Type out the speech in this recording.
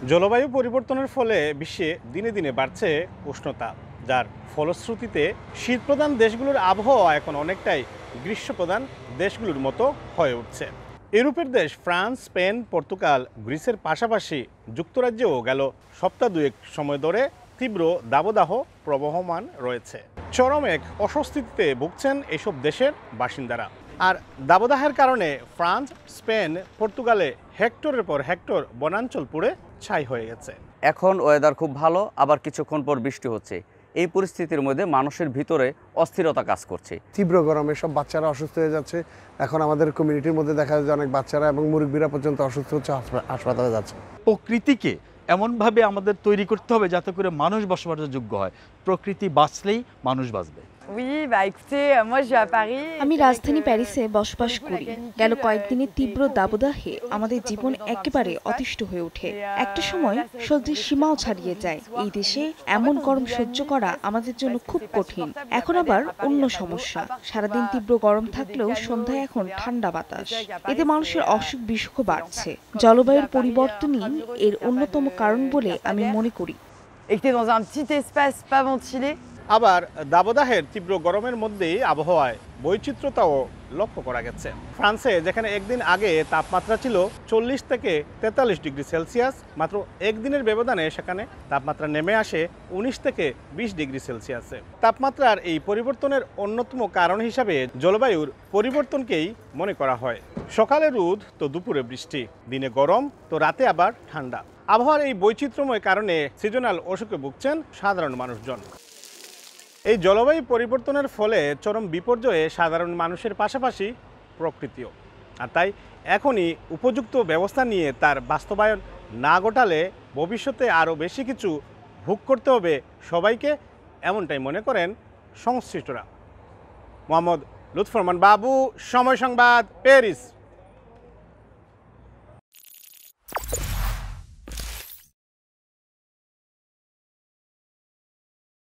জলবায়ু পরিবর্তনের ফলে বিশ্বে দিনে দিনে বাড়ছে উষ্ণতা, যার ফলশ্রুতিতে শীতপ্রধান দেশগুলোর আবহাওয়া এখন অনেকটাই গ্রীষ্মপ্রধান দেশগুলোর মতো হয়ে উঠছে। ইউরোপের দেশ ফ্রান্স, স্পেন, পর্তুগাল, গ্রিসের পাশাপাশি যুক্তরাজ্যেও গেল সপ্তাহ দুয়েক সময় ধরে তীব্র দাবদাহ প্রবহমান রয়েছে। চরম এক অস্বস্তিতে ভুগছেন এসব দেশের বাসিন্দারা। আর দাবদাহের কারণে ফ্রান্স, স্পেন, পর্তুগালে হেক্টরের পর হেক্টর বনাঞ্চল পুড়ে ছাই হয়ে গেছে। এখন ওয়েদার খুব ভালো, আবার কিছুক্ষণ পর বৃষ্টি হচ্ছে। এই পরিস্থিতির মধ্যে মানুষের ভিতরে অস্থিরতা কাজ করছে। তীব্র গরমে সব বাচ্চারা অসুস্থ হয়ে যাচ্ছে। এখন আমাদের কমিউনিটির মধ্যে দেখা যায় যে অনেক বাচ্চারা এবং মুরব্বীরা পর্যন্ত অসুস্থ হচ্ছে, হাসপাতালে যাচ্ছে। প্রকৃতিকে এমনভাবে আমাদের তৈরি করতে হবে যাতে করে মানুষ বসবাসের যোগ্য হয়। প্রকৃতি বাঁচলেই মানুষ বাঁচবে। আমি রাজধানী প্যারিসে বসবাস করি। গেল কয়েকদিনের তীব্র দাবদাহে আমাদের জীবন একেবারে অতিষ্ঠ হয়ে ওঠে। একটা সময় সহ্যের সীমাও ছাড়িয়ে যায়। এই দেশে এমন গরম সহ্য করা আমাদের জন্য খুব কঠিন। এখন আবার অন্য সমস্যা, সারাদিন তীব্র গরম থাকলেও সন্ধ্যায় এখন ঠান্ডা বাতাস। এতে মানুষের অসুখ বিসুখ বাড়ছে। জলবায়ুর পরিবর্তনই এর অন্যতম কারণ বলে আমি মনে করি। আবার দাবদাহের তীব্র গরমের মধ্যেই আবহাওয়ায় বৈচিত্র্যতাও লক্ষ্য করা গেছে। ফ্রান্সে যেখানে একদিন আগে তাপমাত্রা ছিল 40 থেকে 43 ডিগ্রি সেলসিয়াস, মাত্র একদিনের ব্যবধানে সেখানে তাপমাত্রা নেমে আসে 19 থেকে 20 ডিগ্রি সেলসিয়াসে। তাপমাত্রার এই পরিবর্তনের অন্যতম কারণ হিসাবে জলবায়ুর পরিবর্তনকেই মনে করা হয়। সকালে রোদ তো দুপুরে বৃষ্টি, দিনে গরম তো রাতে আবার ঠান্ডা। আবহাওয়ার এই বৈচিত্র্যময় কারণে সিজনাল অসুখে ভুগছেন সাধারণ মানুষজন। এই জলবায়ু পরিবর্তনের ফলে চরম বিপর্যয়ে সাধারণ মানুষের পাশাপাশি প্রকৃতিও। আর তাই এখনই উপযুক্ত ব্যবস্থা নিয়ে তার বাস্তবায়ন না ঘটালে ভবিষ্যতে আরও বেশি কিছু ভোগ করতে হবে সবাইকে, এমনটাই মনে করেন সংশ্লিষ্টরা। মোহাম্মদ লুৎফর রহমান বাবু, সময় সংবাদ, প্যারিস।